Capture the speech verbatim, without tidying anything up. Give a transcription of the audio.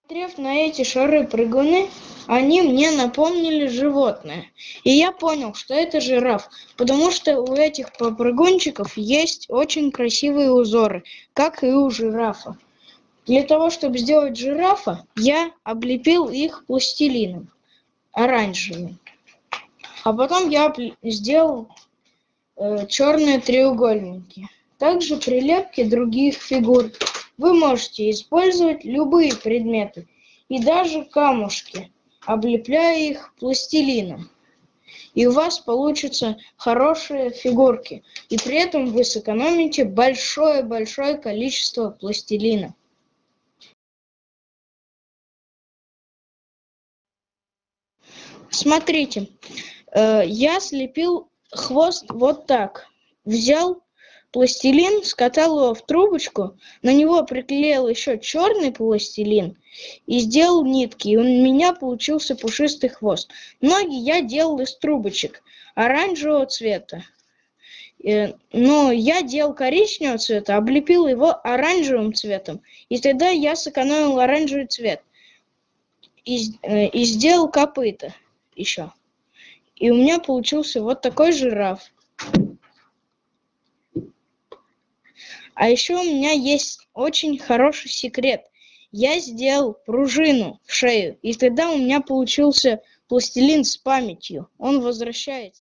Смотрев на эти шары-прыгуны, они мне напомнили животное. И я понял, что это жираф, потому что у этих попрыгунчиков есть очень красивые узоры, как и у жирафа. Для того, чтобы сделать жирафа, я облепил их пластилином оранжевым. А потом я сделал э, черные треугольники. Также при лепке других фигур вы можете использовать любые предметы и даже камушки, облепляя их пластилином. И у вас получатся хорошие фигурки. И при этом вы сэкономите большое-большое количество пластилина. Смотрите, э, я слепил хвост вот так. Взял пластилин, скатал его в трубочку, на него приклеил еще черный пластилин и сделал нитки. И у меня получился пушистый хвост. Ноги я делал из трубочек оранжевого цвета. Но я делал коричневого цвета, облепил его оранжевым цветом. И тогда я сэкономил оранжевый цвет. И, и сделал копыта еще. И у меня получился вот такой жираф. А еще у меня есть очень хороший секрет. Я сделал пружину в шею, и тогда у меня получился пластилин с памятью. Он возвращается.